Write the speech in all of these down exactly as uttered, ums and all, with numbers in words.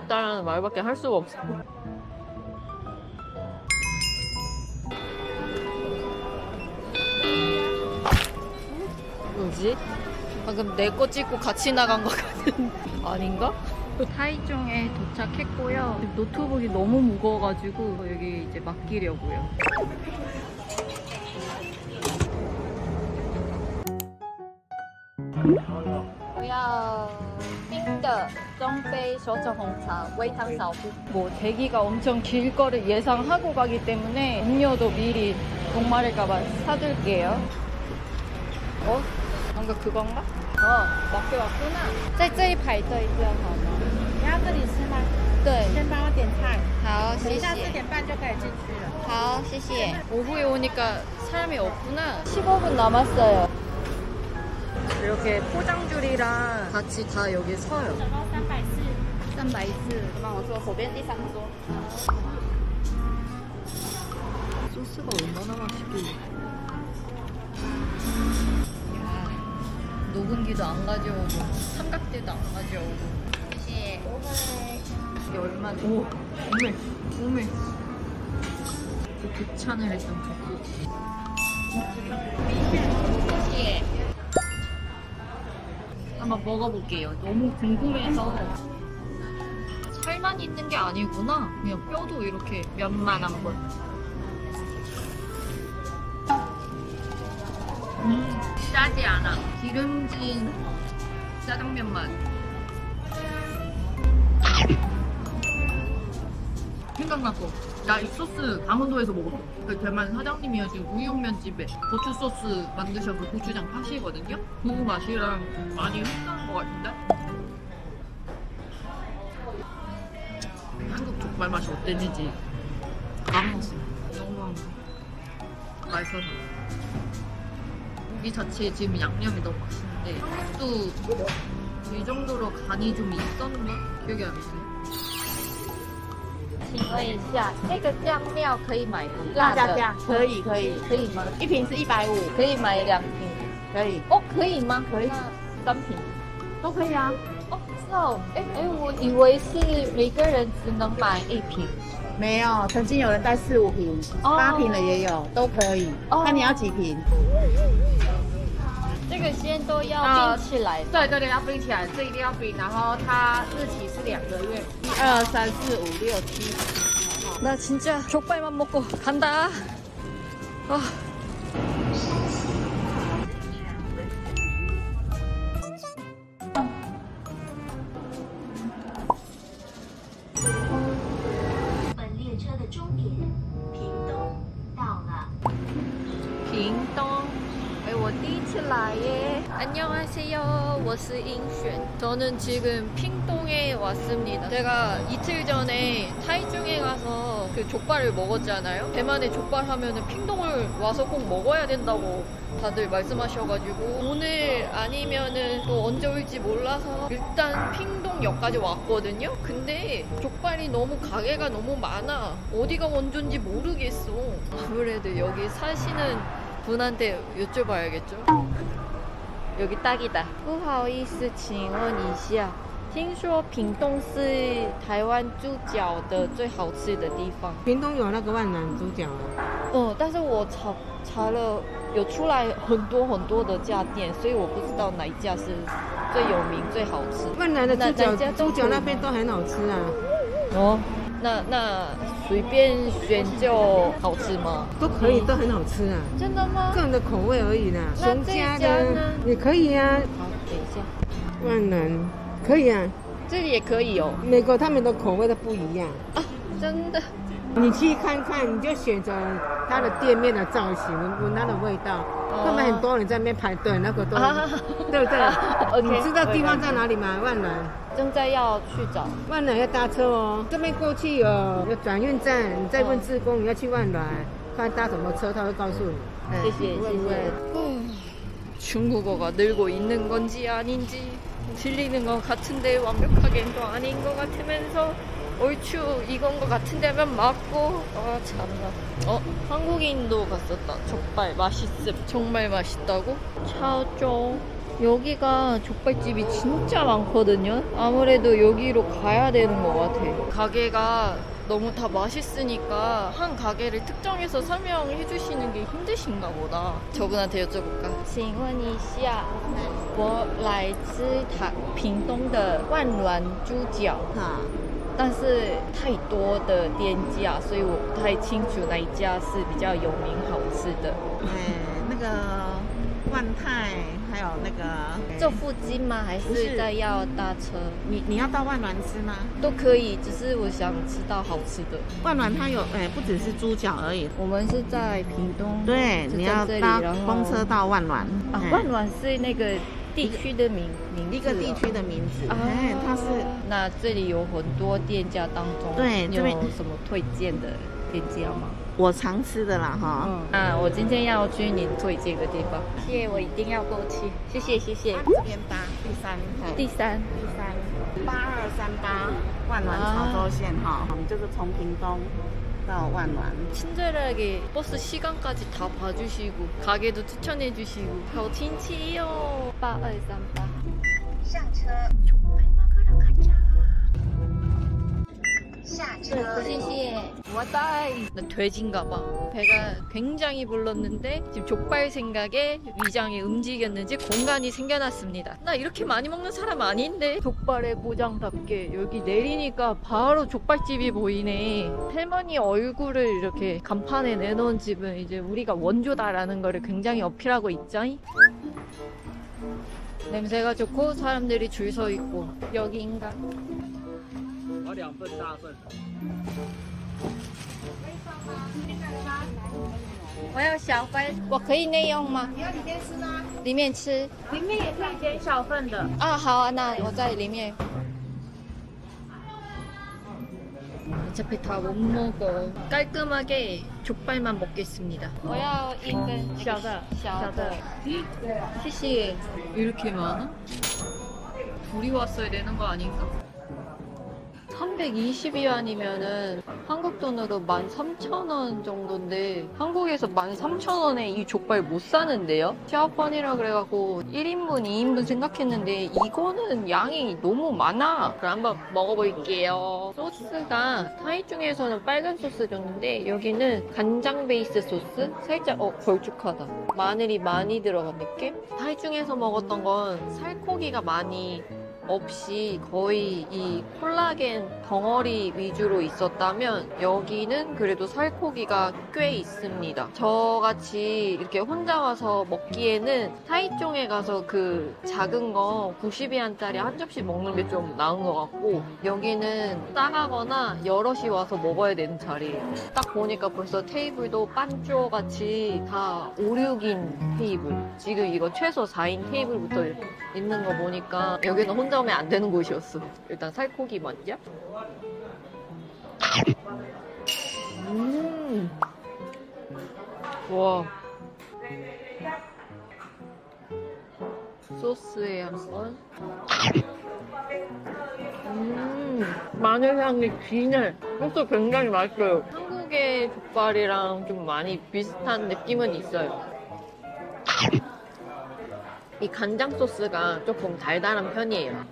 맛있다라는 말밖에 할 수가 없어. 뭐지? 방금 내 거 찍고 같이 나간 것 같은 아닌가? 타이중에 도착했고요. 노트북이 너무 무거워가지고 여기 이제 맡기려고요. 我要冰的中杯手冲红茶，微糖少布。 뭐 대기가 엄청 길 거를 예상하고 가기 때문에 음료도 미리 목마를까봐 사둘게요. 어? 뭔가 그건가? 어, 맡겨왔구나. 在这一排这一个好吗？你要这里吃吗？对，先帮我点菜。好，谢谢。等一下四点半就可以进去了。好，谢谢。 오후에 오니까 사람이 없구나. 십오 분 남았어요. 이렇게 포장줄이랑 같이 다 여기 서요. 三百四，三百四，帮我坐左边第三桌。 소스가 얼마나 맛있길래. 녹은기도 안 가져오고 삼각대도 안 가져오고. 谢谢。 이게 얼마지? 오! 오메! 오메! 그 극찬을 했던 족구. 谢谢。 한번 먹어볼게요. 너무 궁금해서. 살만 있는 게 아니구나. 그냥 뼈도 이렇게 면만한 것. 음, 짜지 않아. 기름진 짜장면 맛. 생각났어. 나 이 소스 강원도에서 먹었어. 그 대만 사장님이 지금 우육면집에 고추 소스 만드셔서 고추장 파시거든요. 그 맛이랑 많이 흡사한 것 같은데? 한국 족발 맛이 어땠는지 까먹었어. 너무 맛있어서. 고기 자체에 지금 양념이 너무 맛있는데 또 이 정도로 간이 좀 있었나? 기억이 안 나네. 请问一下，这个酱料可以买不辣的？辣椒酱可以，可以，可以吗？一瓶是一百五，可以买两瓶，可以。哦，可以吗？可以，三瓶都可以啊。哦，是哦，哎哎，我以为是每个人只能买一瓶。 没有，曾经有人带四五瓶、八瓶的也有，都可以。看你要几瓶。 这个先都要冰起来。 对对对，要冰起来，这一定要冰。然后它日期是两个月。一二三四五六七。 나 진짜 족발만 먹고 간다. 아. 빙동. 我第一次来耶. 안녕하세요. 我是英璇. 저는 지금 핑동에 왔습니다. 제가 이틀 전에 타이중에 가서 그 족발을 먹었잖아요. 대만에 족발 하면은 핑동을 와서 꼭 먹어야 된다고 다들 말씀하셔가지고 오늘 아니면은 또 언제 올지 몰라서 일단 핑동역까지 왔거든요. 근데 족발이 너무 가게가 너무 많아. 어디가 원조인지 모르겠어. 아무래도 여기 사시는 분한테 여쭤봐야겠죠? 여기 딱이다. 不好意思，请问一下，听说屏东是台湾猪脚的最好吃的地方。 屏东有那个万南猪脚啊。 嗯，但是我查查了，有出来很多很多的家店，所以我不知道哪一家是最有名、最好吃。 万南的猪脚，猪脚那边都很好吃啊。 哦。 那那随便选就好吃吗？ 都可以，都很好吃啊！ 真的吗？ 个人的口味而已啦。 那这一家呢？ 也可以啊。 好，等一下。 万南可以啊， 这里也可以哦。 每个他们的口味都不一样啊，真的。 你去看看，你就选择它的店面的造型，闻它的味道。他们很多人在那边排队，那个都，啊、对不对？okay, 你知道地方在哪里吗？万南。 正在要去找万峦要搭车哦，这边过去有有转运站，你再问志工你要去万峦，看搭什么车，他会告诉你。 谢谢谢谢。 중국어가 늘고 있는 건지 아닌지 들리는 것 같은데 완벽하게는 또 아닌 것 같으면서 얼추 이건 것 같은데면 맞고 아 참나. 어 한국인도 갔었다. 족발 맛있음. 정말 맛있다고? 차오종. 여기가 족발집이 진짜 많거든요. 아무래도 여기로 가야 되는 것 같아. 가게가 너무 다 맛있으니까 한 가게를 특정해서 설명해 주시는 게 힘드신가 보다. 저분한테 여쭤볼까? 请问一下我来自台屏东的万峦猪脚但是太多的店家，所以我不太清楚哪一家是比较有名好吃的。 哎，那个万泰还有那个这附近吗？还是在要搭车？ 你你要到万峦吃吗？ 都可以，只是我想吃到好吃的。 万峦它有哎，不只是猪脚而已。 我们是在屏东， 对，你要搭公车到万峦。 啊，万峦是那个地区的名名字， 一个地区的名字。哎，它是。 那这里有很多店家当中， 对， 有什么推荐的店家吗？ 我常吃的啦，哈。 嗯，啊，我今天要去您推荐的地方，谢谢，我一定要过去，谢谢谢谢。 这边搭第三， 第三， 第三，八二三八万峦潮州线哈，我们就是从屏东到万峦。 친절하게 버스 시간까지 다 봐주시고 가게도 추천해주시고 더 친치요.八二三八上车 족발 먹으러 가자. 下车. 谢谢. 왔다. 나 돼지인가 봐. 배가 굉장히 불렀는데 지금 족발 생각에 위장이 움직였는지 공간이 생겨났습니다. 나 이렇게 많이 먹는 사람 아닌데. 족발의 고장답게 여기 내리니까 바로 족발집이 보이네. 할머니 얼굴을 이렇게 간판에 내놓은 집은 이제 우리가 원조다라는 거를 굉장히 어필하고 있죠. 냄새가 좋고 사람들이 줄 서 있고. 여기인가? 两份大份。 我要小份，我可以内用吗？你要里面吃吗？里面吃。 里面也可以点小份的。 啊，好啊，那我在里面。 어차피 다 못 먹어. 깔끔하게 족발만 먹겠습니다. 我要一根小的小的谢谢. 이렇게 많아? 둘이 왔어야 되는 거 아닌가? 삼백이십 위안이면은 한국 돈으로 만 삼천 원 정도인데 한국에서 만 삼천 원에 이 족발 못 사는데요? 샤오펀이라 그래갖고 일 인분, 이 인분 생각했는데 이거는 양이 너무 많아. 그럼 한번 먹어볼게요. 소스가 타이 중에서는 빨간 소스 줬는데 여기는 간장 베이스 소스? 살짝 어 걸쭉하다. 마늘이 많이 들어간 느낌? 타이 중에서 먹었던 건 살코기가 많이 없이 거의 이 콜라겐 덩어리 위주로 있었다면 여기는 그래도 살코기가 꽤 있습니다. 저같이 이렇게 혼자 와서 먹기에는 타이종에 가서 그 작은 거 구십 위안짜리 한 접시 먹는 게 좀 나은 것 같고 여기는 싸가거나 여럿이 와서 먹어야 되는 자리예요. 딱 보니까 벌써 테이블도 반쭈어 같이 다 오, 육 인 테이블. 지금 이거 최소 사 인 테이블부터 있는 거 보니까 여기는 혼자 오면 안 되는 곳이었어. 일단 살코기 먼저. 음. 와. 소스에 한번. 음. 마늘향이 진해. 소스 굉장히 맛있어요. 한국의 족발이랑 좀 많이 비슷한 느낌은 있어요. 이 간장 소스가 조금 달달한 편이에요.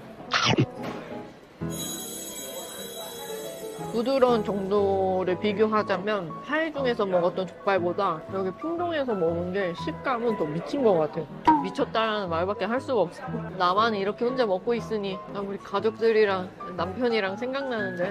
부드러운 정도를 비교하자면 하이 중에서 먹었던 족발보다 여기 핑동에서 먹은 게 식감은 더 미친 것 같아요. 미쳤다라는 말밖에 할 수가 없어. 나만 이렇게 혼자 먹고 있으니 우리 가족들이랑 남편이랑 생각나는데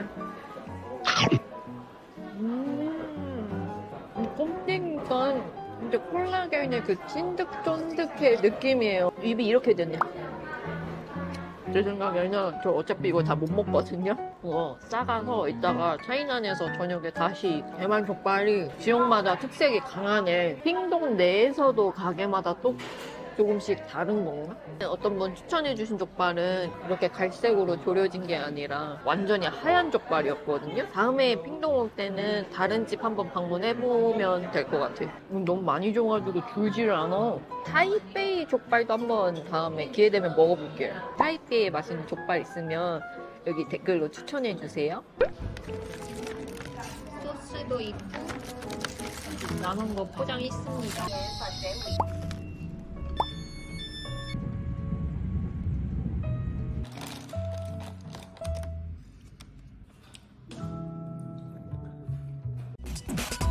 음, 껍데기가 진짜 콜라겐의 그 찐득쫀득의 느낌이에요. 입이 이렇게 되네. 제 생각에는 저 어차피 이거 다 못 먹거든요. 이거 싸가서 이따가 차이난에서 저녁에 다시 대만 족발이 지역마다 특색이 강하네. 핑동 내에서도 가게마다 또 조금씩 다른 건가? 어떤 분 추천해주신 족발은 이렇게 갈색으로 졸여진 게 아니라 완전히 하얀 족발이었거든요. 다음에 핑동 올 때는 다른 집 한번 방문해보면 될 것 같아요. 너무 많이 줘가지고 줄지를 않아. 타이베이 족발도 한번 다음에 기회되면 먹어볼게요. 타이베이에 맛있는 족발 있으면 여기 댓글로 추천해주세요. 소스도 있고 남은 거 포장 있습니다. 어.